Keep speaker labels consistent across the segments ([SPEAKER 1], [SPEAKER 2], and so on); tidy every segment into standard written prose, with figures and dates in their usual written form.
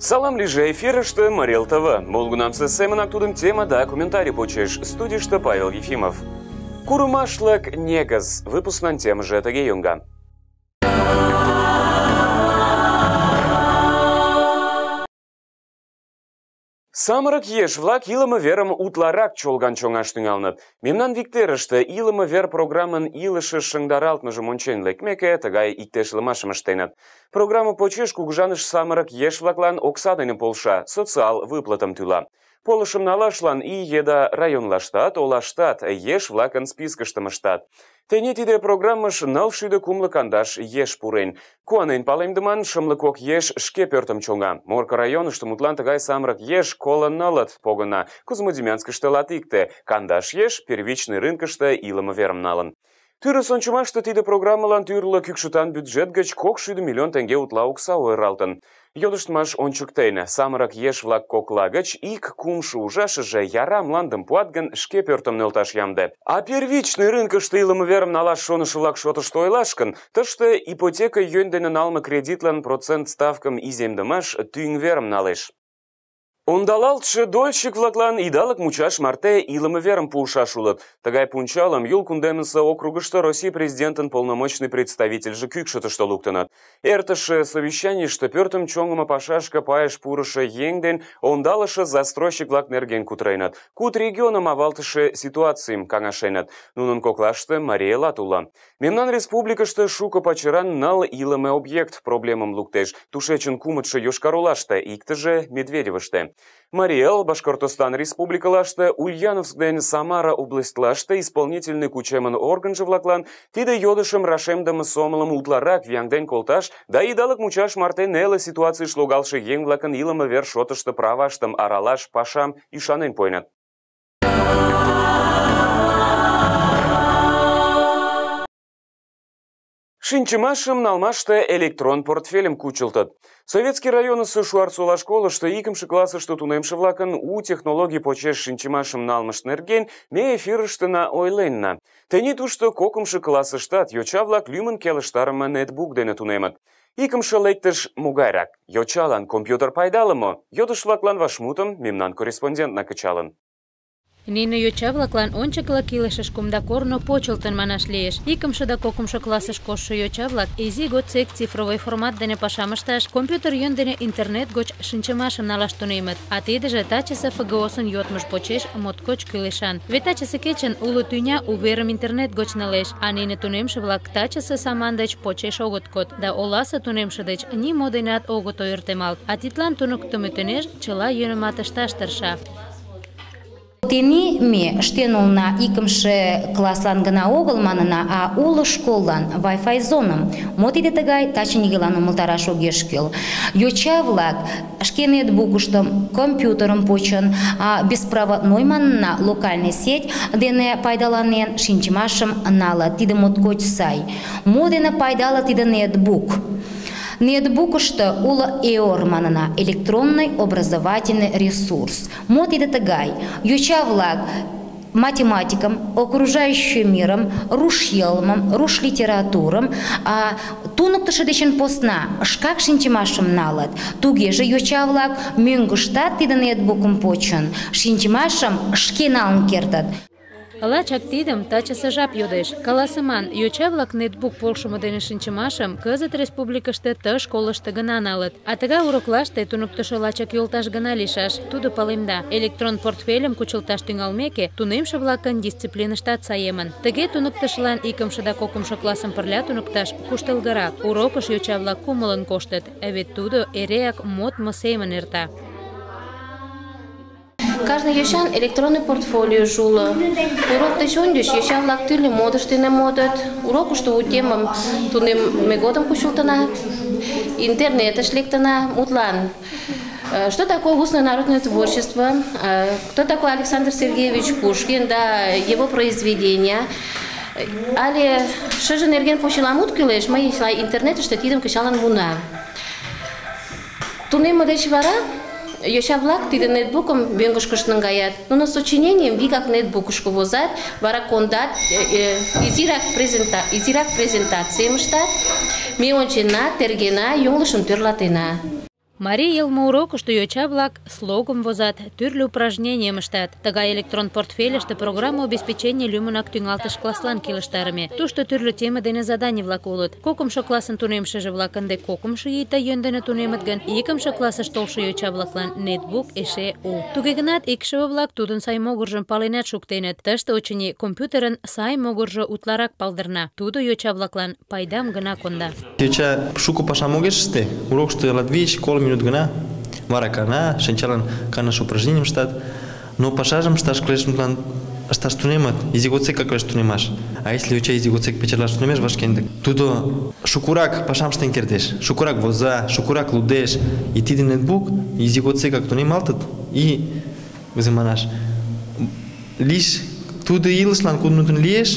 [SPEAKER 1] Салам лиже эфирышты Марел ТВ. Молгунамсы сэмэн актудым тема да комментарий почеш. Студишта Павел Ефимов. Курумашлык негаз. Выпускнан тема же этаге юнга. Самырык еш влак илымы верым утларак чолган чоңаш тӱҥалыныт. Мемнан виктерыште илымы вер программын илыше шыҥдаралтмыжым ончен лекмеке, тыгай иктешлымашым ыштеныт. Программа почеш кугыжаныш самырык еш-влаклан окса дене полша, социал выплатым тӱла. Полышым налашлан ий еда районлаштат, олаштат еш-влакын спискыштым ыштат. Тений тиде программыш 950 еш пурен. Куанен палемдыман, шымлыкок еш шке пӧртым чоҥа. Морко районышто мутлан тыгай самырык еш коло нылыт погына. Кузьмодемьянскыште латикте, 10 еш первичный рынкыште илыме верым налын. Тӱрыс ончымаште тиде программылан тӱрлӧ кӱкшытан бюджет гыч 200 миллион теҥге утла окса ойыралтын. Йодыштмаш ончыктен, самырык еш-влак кокла гыч ик кумшо ужашыже яра мландым пуат гын, шке пӧртым нӧлташ ямде. А первичный рынкыште илыме верым налаш шонышо-влак шотышто ойлаш гын, тыште ипотека йӧн дене налме кредитлан процент ставкым иземдымаш тӱҥ верым налеш. Ондалалтше дольщик-влаклан идалык мучаш марте илыме верым пуышаш улыт. Тыгай пунчалым Юл кундемысе округышто Россий президентын полномочный представительже кӱкшытыштӧ луктыныт. Эртыше совещанийыште пӧртым чоҥымо пашашке пайыш пурышо еҥ ден ондалыше застройщик-влак нерген кутыреныт. Куд регионым авалтыше ситуацийым каҥашеныт. Нунын коклаште Марий Элат уло. Мемнан республикыште шуко пачеран ныл илыме объект проблемым луктеш. Тушечын кумытшо Йошкар-Олаште, иктыже Медведевыште. Марий Эл, Башкортостан республикалаште, Ульяновск ден Самара областлаште исполнительный кучемын органже-влаклан тиде йодышым рашемдыме сомылым утларак вияҥден колташ да идалык мучаш марте неле ситуацийыш логалше еҥ-влакын илыме вер шотышто праваштым аралаш пашам ӱшанен пуэныт. Шинчымашым налмаште электрон портфелем кучылтыт. Советский районысо Шуарцола школышто икымше классыште тунемше-влакын у технологий почеш шинчымашым налмышт нерген ме эфирыштына ойленна. Тений тушто кокымшо классыштат йоча-влак лӱмын келыштарыме нетбук дене тунемыт. Икымше лектыш могайрак. Йочалан компьютер пайдале мо? Йодыш-влаклан вашмутым мемнан корреспондентна кычалын.
[SPEAKER 2] Нине йоча-влаклан ончыклык илышыш кумда корно почылтын манаш лиеш. Икымше да кокымшо классыш коштшо йоча-влак изи годсек цифровой формат дене пашам ышташ, компьютер йӧн дене интернет гоч шинчымашым налаш тунемыт. А тидыже тачысе ФГО-сын йодмыж почеш моткоч кӱлешан. Вет тачысе кечын уло тӱня уверым интернет гоч налеш, а нине тунемше-влак тачысе саман деч почеш огыт код, да оласе тунемше деч нимо денат огыт ойыртемалт. А тидлан туныктымо тӱнеш чыла йӧнымат ышташ тырша.
[SPEAKER 3] Тений ме ыштен улына икымше класслан гына огыл манына, а уло школлан Wi-Fi зоным. Мо тиде тыгай, таче нигӧлан умылтараш огеш кӱл. Йоча-влак шке нетбукыштым, компьютерым почын, беспроводной манына локальный сеть дене пайдаланен шинчымашым налыт. Тиде моткоч сай. Мо дене пайдале тиде нетбук? Нетбукышто уло ЭОР манына, электронный образовательный ресурс. Мо тиде тыгай? Йоча-влак математикам, окружающим миром, руш йылмым, руш литературым, туныктышо дечын посна шкак шинчымашым налыт. Тугеже йоча-влак мӧҥгыштат тиде нетбукым почын, шинчымашым шке налын кертыт.
[SPEAKER 2] Лачак тидым тачысе жап йодеш. Каласыман, йоча-влак нетбук полшымо дене шинчымашым кызыт республикыште ты школышто гына налыт. А тыгай уроклаште туныктышо лачак йолташ гына лийшаш. Тудо палемда, электрон портфельым кучылташ тӱҥалмеке, тунемше-влакын дисциплиныштат саемын. Тыге туныктышылан икымше да кокымшо классым пырля туныкташ куштылгырак. Урокыш йоча-влак кумылын коштыт, вет тудо эреак модмо семын эрта.
[SPEAKER 4] Каждый йочан электронный портфолио уло. Урок деч ончыч йоча-влак тӱрлӧ модыш дене модыт. Урокышто у темым тунемме годым кучылтына, интернетыш лектына. Мутлан, что такое устное народное творчество, кто такой Александр Сергеевич Пушкин, да его произведения. Але шыже нерген почеламут кӱлеш, мый интернетыште тидым кычалын муна. Тунемме деч вара йоча-влак тиде нетбукым мӧҥгышкышт наҥгаят. Нуно сочиненийым вигак нетбукышко возат, вара кондат, изирак презентацийым ыштат. Ме ончена, тергена, йоҥылышым тӧрлатена.
[SPEAKER 2] Марий йылме урокышто йоча-влак слогым возат, тӱрлӧ упражненийым ыштат. Тыгай электрон портфельыште программа обеспечения лӱмынак тӱҥалтыш класслан килыштарыме. Тушто тӱрлӧ теме дене заданий-влак улыт. Кокымшо классын тунемшыже-влак ынде кокымшо ийда йӧн дене тунемыт гын, икымше классыш толшо йоча-влаклан нетбук эше у. Туге гынат, икшыве-влак тудын сай могыржым паленат шуктеныт. Тыште, очыни, компьютерын сай могыржо утларак палдырна. Тудо йоча-влаклан пайдам гына конда.
[SPEAKER 5] Йоча шуко пашам огеш ыште. Урокышто латвийыч коло минут гына, вара кана, шинчалан канаш упражненийым ыштат. Но пашажым ышташ кӱлеш, мутлан ышташ тунемыт, изи годсекак кӱлеш тунемаш. А если йоча изи годсек печатлаш тунемеш вашкендык, тудо шукурак пашам ыштен кертеш, шукурак воза, шукурак лудеш. И тиде нетбук изи годсекак тунемалтыт и манаш. Лишь тудо илышлан куднутын лиеш,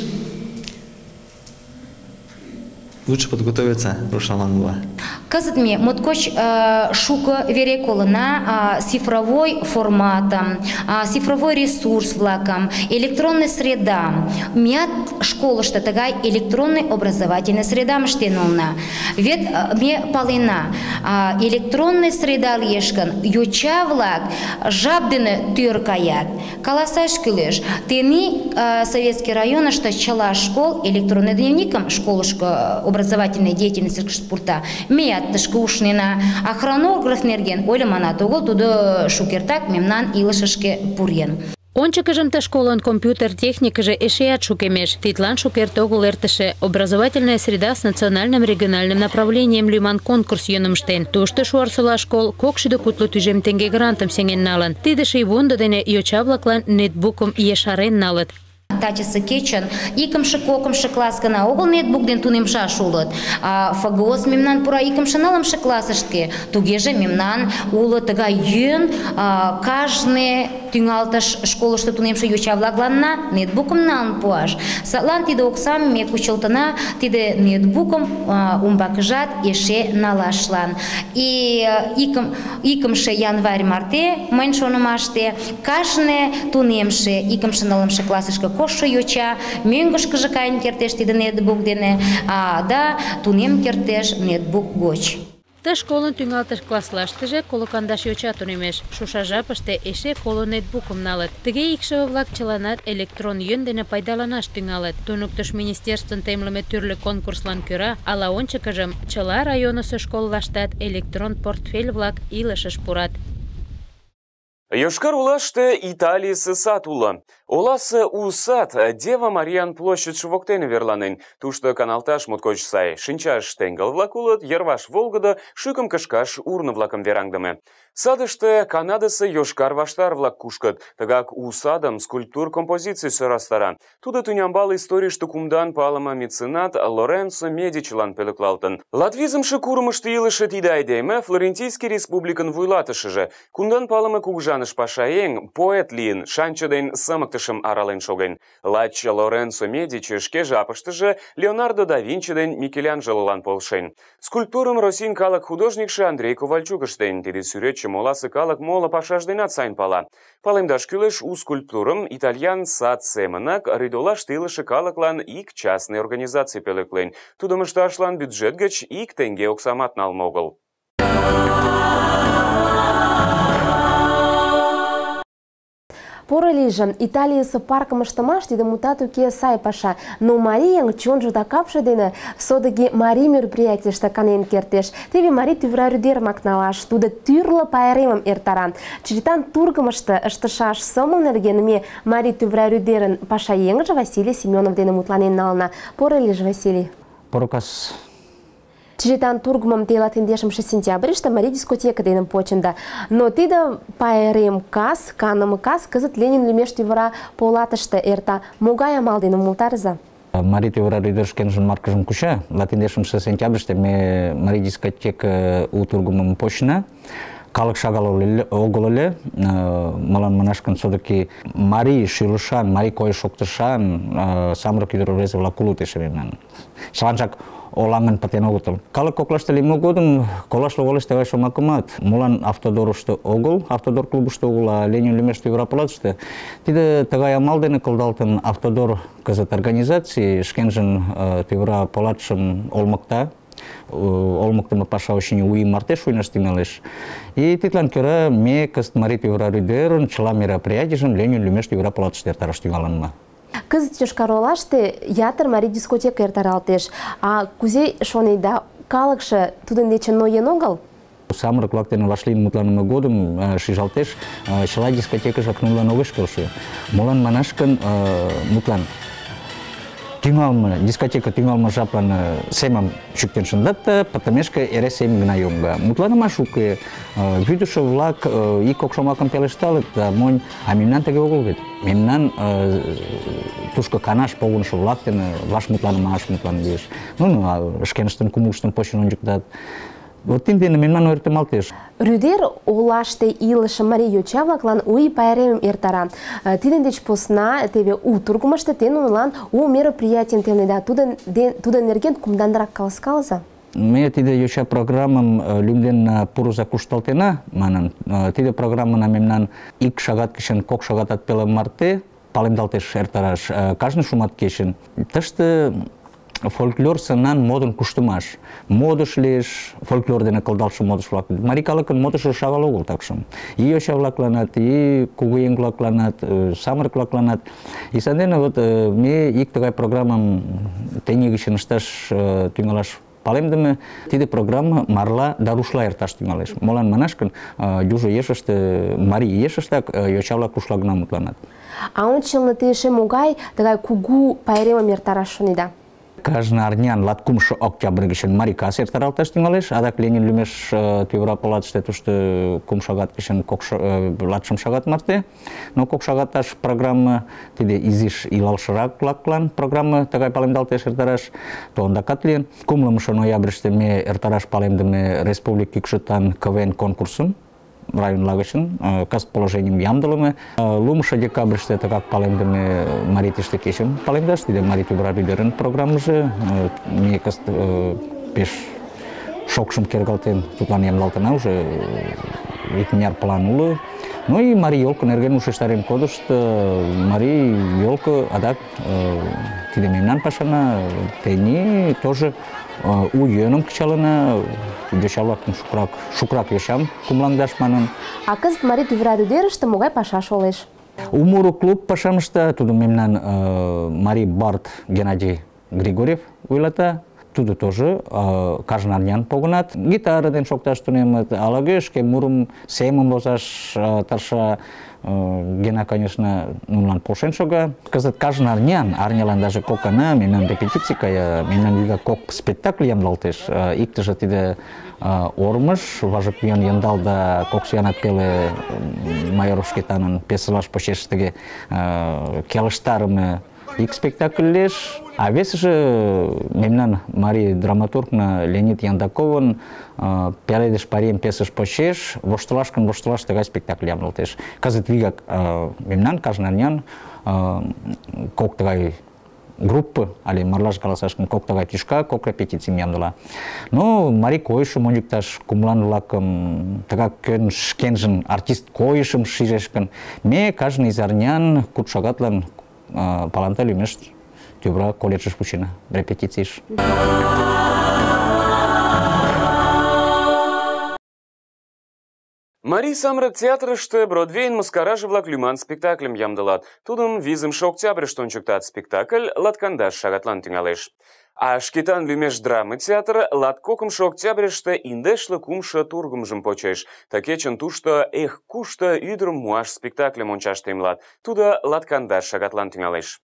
[SPEAKER 5] лучше подготовиться рушаланла.
[SPEAKER 3] Кызыт ме моткоч шуко вере колына цифровой форматом, цифровой ресурс-влакам, электронный средам. Меат школышто тыгай электронный образовательный средам ыштен улына. Вет ме палена, электронный среда лиеш гын, йоча-влак жап дене тӧр каят. Каласаш кӱлеш, тений Советский районышто чыла школ электронный дневникым школышко образовательной деятельности спорта меат тышке ушнена, а хронограф нерген ойлыманат огыл, тудо шукертак мемнан илышышке пурен.
[SPEAKER 2] Ончыкыжым ты школын компьютер техникыже эшеат шукемеш. Тидлан шукерте огыл эртыше образовательная среда с национальным региональным направлением лӱман конкурс йӧным ыштен. Тушто Шуарсола школ 250 тӱжем теҥге грантым сеҥен налын. Тиде шийвундо дене йоча-влаклан нетбукым ешарен налыт.
[SPEAKER 3] Тачысе кечын икымше, кокымшо класс гына огыл нетбук ден тунемшаш улыт. ФГОС мемнан пура икымше, нылымше классышке. Тугеже мемнан уло тыгай йӧн кажне тӱҥалтыш школышто тунемше йоча-влакланна нетбукым налын пуаш. Садлан тиде оксам ме кучылтына, тиде нетбукым умбакыжат эше налашлан. И икымше январь марте, мыйын шонымаште, кажне тунемше икымше, нылымше классышке коштшо йоча мӧҥгышкыжӧ каен кертеш тиде нетбук дене, да тунем кертеш нетбук гоч.
[SPEAKER 2] Ты школын тӱҥалтыш класслаштыже 50 йоча тунемеш. Шуша жапыште эше 50 нетбукым налыт. Тыге икшыве-влак чыланат электрон йӧн дене пайдаланаш тӱҥалыт. Туныктыш министерствын темлыме тӱрлӧ конкурслан кӧра ала ончыкыжым чыла районысо школлаштат электрон портфель-влак илышыш пурат.
[SPEAKER 1] Йошкар-Олаште Италийысе сад уло. Оласе у сад Дева Мариян площадьше воктене верланен. Тушто каналташ моткоч сай. Шинчаш теҥгыл-влак улыт, йырваш волгыдо, шӱкым кышкаш урно-влакым вераҥдыме. Садыште Канадысе йошкар ваштар-влак кушкыт. Тыгак у садым скульптур композиций сӧрастара. Тудо тӱнямбал историйыште кумдан палыме меценат Лоренцо Медичилан пӧлеклалтын. Латвизымше курымышто илыше тиде айдеме Флорентийский республикын вуйлатышыже. Кумдан палыме кугыжаныш пашаеҥ, поэт лийын, шанчо ден сымыктышым арален шоген. Лач Лоренцо Медичи шке жапыштыже Леонардо да Винчи ден Микеланджелолан полшен. Скульптурым российын калык художникше Андрей Ковальчук ыштен. Тиде сӱретчым оласе калык моло пашаж денат сайын пала. Палемдаш кӱлеш, у скульптурым итальян сад семынак рӱдолаште илыше калыклан ик частный организаций пӧлеклен. Тудым ышташлан бюджет гыч ик теҥге оксамат налме огыл.
[SPEAKER 6] Поро лийже, Италийысе паркым ыштымаш тиде мутат уке сай паша, но марийын чонжо да капше дене содыки марий мероприятийыште канен кертеш. Теве марий тӱвра рӱдерымак налаш, тудо тӱрлӧ пайремым эртара. Чритан тургымышто ыштышаш сомыл нерген ме марий тӱвра рӱдерын пашаеҥже Василий Семенов дене мутланен налына. Поро лийже, Василий.
[SPEAKER 7] Поро кас.
[SPEAKER 6] Чритан тургымым тела 10 сентябрьыште марий дискотека дене почында. Но тиде пайрем кас, каныме кас кызыт Ленин лӱмеш тӱвыра полатыште эрта. Могай амал дене умылтарыза?
[SPEAKER 7] Марий тӱвра рӱдер шкенжын маркыжым куча. 10 сентябрьыште ме марий дискотека у тургымым почна. Калык шагал огыл ыле, мылам манаш гын, содыки марий шӱлышан, марий койыш шоктышан самырык ӱдыр-рвезе-влак улыт эше мемнан. Чыланжак олаҥын пытен огытыл. Калык коклаште лийме годым колаш логалеш тыгай шомакымат. Молан автодорышто огыл, автодор клубышто огыл, а Ленин лӱмеш тӱвра полатыште. Тиде тыгай амал дене кылдалтын автодор кызыт организаций шкенжын тӱвра полатшым олмыкта. олмыктыма паша очень уи марте шуйнаш тимелеш. И титлан кера ме кыст Мари Тюврарюдерн чыла мероприятийжым Ленин лӱмеш Тювра палатыште эртараш тӱҥалынна.
[SPEAKER 6] Кызыт Йошкар-Олаште ятыр марий дискотека эртаралтеш. А кузе шонеда, калыкше тудын дечын ноен огыл?
[SPEAKER 7] Самырык-влак дене вашлийын мутланыме годым шижалтеш, чыла дискотекыжак нунылан огеш келше. Молан манаш гын, мутлан дискотека тӱҥалме жаплан семым чӱктен шындат, пытымешке эре сем гына йоҥга. Мутланымаш уке, вӱдышӧ-влак ик-кок шомакым пелешталыт, да монь, а мемнан тыге огыл вет. Мемнан тушко канаш погынышо-влак дене вашмутланымаш мутланымеш. Нуно шкеныштын кумылыштым почын ончыктат. Вот тиндене мемнан ойыртемалтеш.
[SPEAKER 6] Рӱдер олаште илыше марий йоча-влаклан уй пайремым эртара. Тидын деч посна теве у тургымышто те нунылан у мероприятийым темледа. Тудын нерген кумданрак каласкалыза.
[SPEAKER 7] Ме тиде йоча программым лӱмден пурыза кушталтена, манын. Тиде программына мемнан ик шагат гычын кок шагатат пеле марте палемдалтеш эртараш кажне шумат кечын. Тыште фольклор сынан модын куштымаш. Модыш лиеш, фольклор дене кылдалтше модыш-влак. Марий калыкын модышыжо шагал огыл такшым. И йоча-влакланат, и кугыеҥ-влакланат, самырык-влакланат. И сандене вот ме ик тыгай программам тений гычын ышташ тӱҥалаш палемдыме. Тиде программа марла да рушла эрташ тӱҥалеш. Молан манаш гын, южо ешыште, марий ешыштак йоча-влак рушла гына мутланат.
[SPEAKER 6] А ончылно те эше могай тыгай кугу пайремым эртараш шонеда?
[SPEAKER 7] Кажне арнян латкумшо октябрь гычын марий кас эртаралташ тӱҥалеш, адак Ленин лӱмеш Тӱвра палатыште тушто кум шагат гычын латшым шагат марте. Но кок шагаташ программа тиде изиш илалшырак-влаклан программа тыгай палемдалтеш эртараш, то ондакат лийын. 9 ноябрьыште ме эртараш палемдыме республик кӱкшытан КВН конкурсым районла гычын кас положенийым ямдылыме. 5 декабрьыште тыгак палемдыме марий тиште кечым палемдаш, тиде Мари Тюврарюдерн программыже. Ме кас пеш шокшым кергалтен, тудлан ямдылалтына, уже икмыняр план уло. Ну и марий ёлка нерген ушештарем кодышт. Марий ёлка адак тиде мемнан пашана тений тоже у йӧным кычалына, йоча-влакым шукрак йочам кумылаҥдаш манын.
[SPEAKER 6] А кызыт Мари Тюврарюдерыште могай паша шолеш?
[SPEAKER 7] У муро клуб пашам ышта, тудо мемнан марий бард Геннадий Григорьев вуйлата. Тудо тоже кажне арнян погынат. Гитара ден шокташ тунемыт, ала-кӧ шке мурым семым возаш тарша. Гена, конечно, нунылан полшен шога. Кызыт кажне арнялан даже кок гана мемнан репетиций кая, мемнан вигак кок спектакль ямдылалтеш. Иктыже тиде Ормыж, важык йӧн яндал да кок сӱанат пеле Майоров Шкетанын пьесылаш почеш тыге келыштарыме ик спектакль лиеш. А весыже мемнан марий драматургна Леонид Яндаковын «Пеледыш парем» пьесыш почеш воштылаш тыгай спектакль ямдылтеш. Кызыт вигак мемнан кажне арнян кок тыгай группы, али марлаш каласаш гын кок тыгай тӱшка, кок репетицийым ямдыла. Но марий койышым ончыкташ кумылан-влакым, тыгак кӧн шкенжын артист койышым шижеш гын, ме кажне изарнян куд шагатлан Паланта лӱмеш Тӱвра колледжыш вучена, репетицийыш.
[SPEAKER 1] Марий самырык театрыште Бродвейн мыскаражы-влак лӱман спектакльым ямдылат. Тудым 5 октябрьыште ончыктат. Спектакль латкандаш шагатлан тӱҥалеш. А Шкетан лӱмеш драма театр 2 октябрьыште индешле кумшо тургымжым почеш. Ты кечын тушто «Эх, кушто ӱдырым муаш» спектакльым ончаш темлат. Тудо латкандаш шагатлан тӱҥалеш.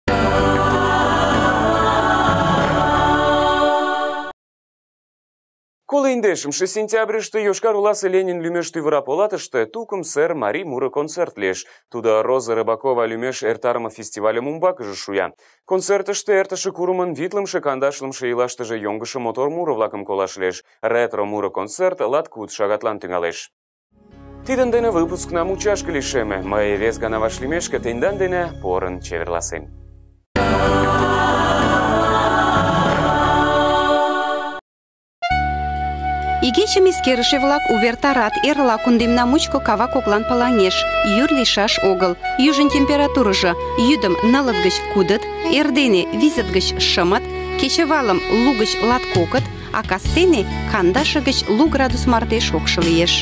[SPEAKER 1] Коло индешымше сентябрьыште Йошкар-Оласе Ленин лӱмеш Тӱвра палатыште тукымсыр марий муро концерт лиеш. Тудо Роза Рыбакова лӱмеш эртарыме фестивальым умбакыже шуя. Концертыште эртыше курымын 50-кандашлымше ийлаштыже йоҥгышо мотор муро-влакым колаш лиеш. Ретро муро концерт 2 шагатлан тӱҥалеш. Тидын дене выпускна мучашке лишеме. Мый вес гана вашлиймешке тендан дене порын чеверласем.
[SPEAKER 8] Игечым искерыше-влак увертарат, эрла кундемна мучко кава коклан палаҥеш. Йӱр лийшаш огыл. Южын температурыжо йӱдым 9 гыч 6, эрдене 5 гыч 6, кечывалым 2 гыч 2, а кастене кандашы гыч 2 градус марте шокшо лиеш.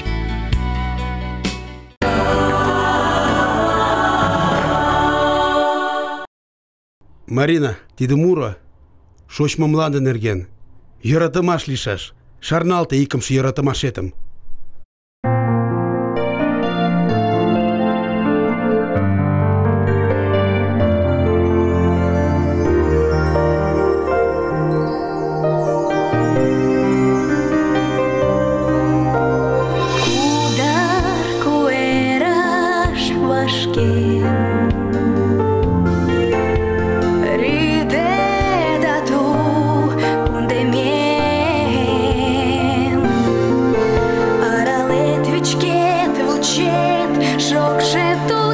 [SPEAKER 9] Марина, тиде муро шочмо мланде нерген. Йӧратымаш лийшаш. Шарналте икымше йӧратымашетым.
[SPEAKER 10] Шок же